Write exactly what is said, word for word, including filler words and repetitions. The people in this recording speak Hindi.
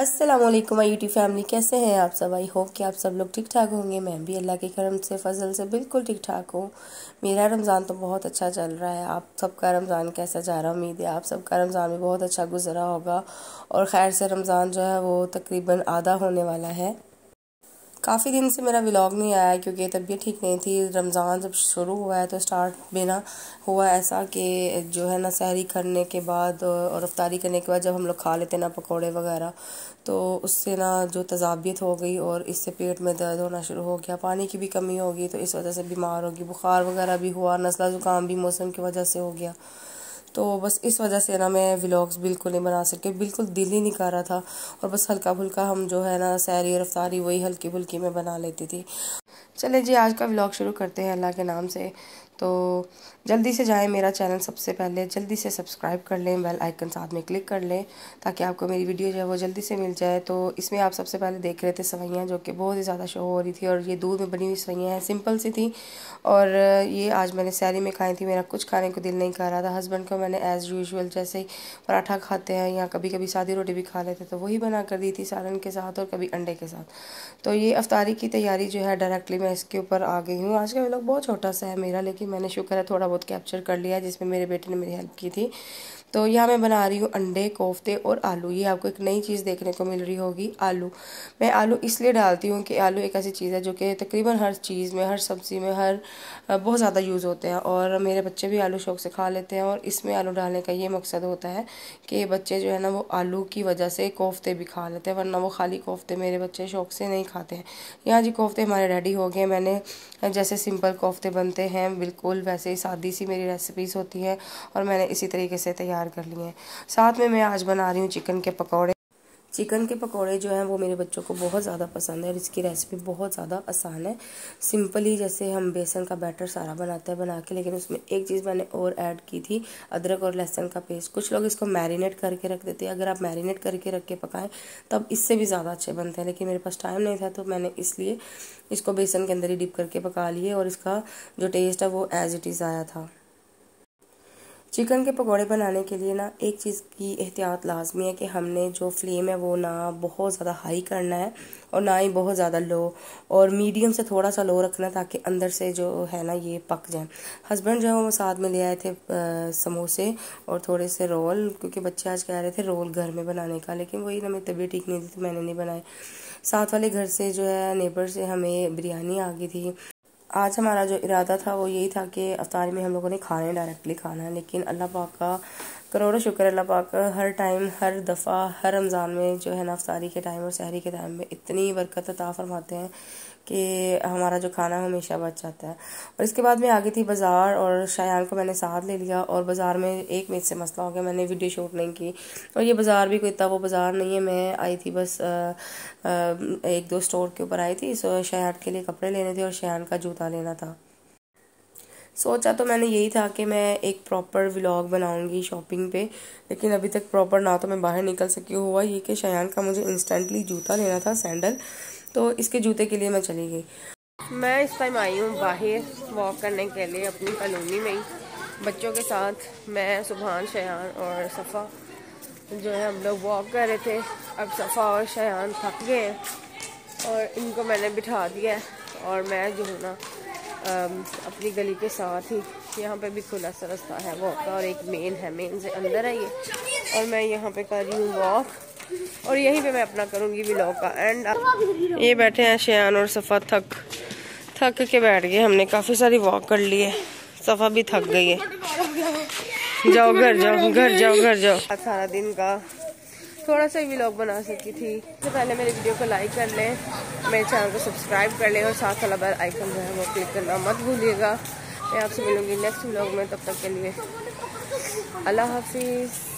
अस्सलाम वालेकुम माय यूट्यूब फैमिली, कैसे हैं आप सब। आई होप कि आप सब लोग ठीक ठाक होंगे। मैं भी अल्लाह के करम से फजल से बिल्कुल ठीक ठाक हूँ। मेरा रमज़ान तो बहुत अच्छा चल रहा है। आप सबका रमज़ान कैसा जा रहा है? उम्मीद है आप सबका रमज़ान भी बहुत अच्छा गुजरा होगा और खैर से रमज़ान जो है वो तकरीबन आधा होने वाला है। काफ़ी दिन से मेरा व्लॉग नहीं आया क्योंकि तबीयत ठीक नहीं थी। रमज़ान जब शुरू हुआ है तो स्टार्ट में ना हुआ ऐसा कि जो है ना सहरी करने के बाद और अफ्तारी करने के बाद जब हम लोग खा लेते ना पकोड़े वगैरह, तो उससे ना जो तज़ाबियत हो गई और इससे पेट में दर्द होना शुरू हो गया। पानी की भी कमी होगी तो इस वजह से बीमार होगी। बुखार वगैरह भी हुआ, नज़ला ज़ुकाम भी मौसम की वजह से हो गया। तो बस इस वजह से ना मैं व्लॉग्स बिल्कुल नहीं बना सके, बिल्कुल दिल ही नहीं कर रहा था। और बस हल्का फुल्का हम जो है ना सहरी और अफ्तारी वही हल्की फुल्की में बना लेती थी। चले जी आज का व्लॉग शुरू करते हैं अल्लाह के नाम से। तो जल्दी से जाएं मेरा चैनल, सबसे पहले जल्दी से सब्सक्राइब कर लें, बेल आइकन साथ में क्लिक कर लें ताकि आपको मेरी वीडियो जो है वो जल्दी से मिल जाए। तो इसमें आप सबसे पहले देख रहे थे सवैयाँ जो कि बहुत ही ज़्यादा शो हो रही थी और ये दूध में बनी हुई सवैयाँ हैं, सिंपल सी थी। और ये आज मैंने सहरी में खाई थी। मेरा कुछ खाने को दिल नहीं कर रहा था। हस्बैंड को मैंने एज़ यूजुअल जैसे ही पराठा खाते हैं या कभी कभी सादी रोटी भी खा लेते तो वही बना कर दी थी सालन के साथ और कभी अंडे के साथ। तो ये अफ्तारी की तैयारी जो है डायरेक्टली मैं इसके ऊपर आ गई हूँ। आज का व्लॉग बहुत छोटा सा है मेरा, लेकिन मैंने शुक्र है थोड़ा बहुत कैप्चर कर लिया जिसमें मेरे बेटे ने मेरी हेल्प की थी। तो यहाँ मैं बना रही हूँ अंडे, कोफ्ते और आलू। ये आपको एक नई चीज़ देखने को मिल रही होगी, आलू। मैं आलू इसलिए डालती हूँ कि आलू एक ऐसी चीज़ है जो कि तकरीबन हर चीज़ में, हर सब्ज़ी में, हर बहुत ज़्यादा यूज़ होते हैं और मेरे बच्चे भी आलू शौक से खा लेते हैं। और इसमें आलू डालने का ये मकसद होता है कि बच्चे जो है ना वो आलू की वजह से कोफ्ते भी खा लेते हैं, वरना वो खाली कोफ्ते मेरे बच्चे शौक से नहीं खाते हैं। यहाँ जी कोफ्ते हमारे रेडी हो गए। मैंने जैसे सिंपल कोफ्ते बनते हैं बिल्कुल वैसे ही सादी सी मेरी रेसिपीज़ होती हैं और मैंने इसी तरीके से तैयार कर लिए हैं। साथ में मैं आज बना रही हूँ चिकन के पकौड़े। चिकन के पकौड़े जो हैं वो मेरे बच्चों को बहुत ज़्यादा पसंद है और इसकी रेसिपी बहुत ज़्यादा आसान है। सिंपली जैसे हम बेसन का बैटर सारा बनाते हैं बना के, लेकिन उसमें एक चीज़ मैंने और ऐड की थी, अदरक और लहसुन का पेस्ट। कुछ लोग इसको मैरिनेट करके रख देते हैं। अगर आप मैरिनेट करके रख के पकाएं तब इससे भी ज़्यादा अच्छे बनते हैं, लेकिन मेरे पास टाइम नहीं था तो मैंने इसलिए इसको बेसन के अंदर ही डिप करके पका लिए और इसका जो टेस्ट है वो एज इट इज़ आया था। चिकन के पकोड़े बनाने के लिए ना एक चीज़ की एहतियात लाजमी है कि हमने जो फ्लेम है वो ना बहुत ज़्यादा हाई करना है और ना ही बहुत ज़्यादा लो, और मीडियम से थोड़ा सा लो रखना है ताकि अंदर से जो है ना ये पक जाए। हस्बैंड जो है वो साथ में ले आए थे आ, समोसे और थोड़े से रोल, क्योंकि बच्चे आज कह रहे थे रोल घर में बनाने का, लेकिन वही ना मेरी तबीयत ठीक नहीं थी तो मैंने नहीं बनाए। साथ वाले घर से जो है नेबर से हमें बिरयानी आ गई थी। आज हमारा जो इरादा था वो यही था कि अफ्तारी में हम लोगों ने खाने डायरेक्टली खाना है, लेकिन अल्लाह पाक का करोड़ों शुक्र, अल्लाह पाक हर टाइम हर दफ़ा हर रमज़ान में जो है ना अफ्तारी के टाइम और सहरी के टाइम में इतनी बरकत अता फरमाते हैं कि हमारा जो खाना हमेशा बच जाता है। और इसके बाद मैं आ गई थी बाज़ार और शायान को मैंने साथ ले लिया और बाज़ार में एक मिनट से मसला हो गया, मैंने वीडियो शूट नहीं की। और ये बाज़ार भी कोई इतना वो बाज़ार नहीं है, मैं आई थी बस आ, आ, एक दो स्टोर के ऊपर आई थी। सो शायान के लिए कपड़े लेने थे और शायान का जूता लेना था। सोचा तो मैंने यही था कि मैं एक प्रॉपर व्लॉग बनाऊंगी शॉपिंग पे, लेकिन अभी तक प्रॉपर ना तो मैं बाहर निकल सकी। हुआ ये कि शायान का मुझे इंस्टेंटली जूता लेना था, सैंडल, तो इसके जूते के लिए मैं चली गई। मैं इस टाइम आई हूँ बाहर वॉक करने के लिए अपनी कॉलोनी में ही बच्चों के साथ। मैं, सुभान, शायान और सफ़ा जो है हम लोग वॉक कर रहे थे। अब सफ़ा और शायान थक गए हैं और इनको मैंने बिठा दिया है और मैं जो हूँ ना अपनी गली के साथ ही यहाँ पे भी खुला सा रास्ता है वॉक का और एक मेन है, मेन से अंदर है ये, और मैं यहाँ पे कर रही हूँ वॉक और यहीं पे मैं अपना करूँगी व्लॉग का एंड। ये बैठे हैं शायान और सफ़ा, थक थक के बैठ गए। हमने काफ़ी सारी वॉक कर ली है, सफ़ा भी थक गई है। जाओ घर जाओ घर जाओ घर जाओ। सारा दिन का थोड़ा सा व्लॉग बना सकी थी। सबसे पहले मेरे वीडियो को लाइक कर लें, मेरे चैनल को सब्सक्राइब कर लें और साथ वाला बेल आइकन जो है वो क्लिक करना मत भूलिएगा। मैं आपसे मिलूंगी नेक्स्ट व्लॉग में, तब तक के लिए अल्लाह हाफिज़।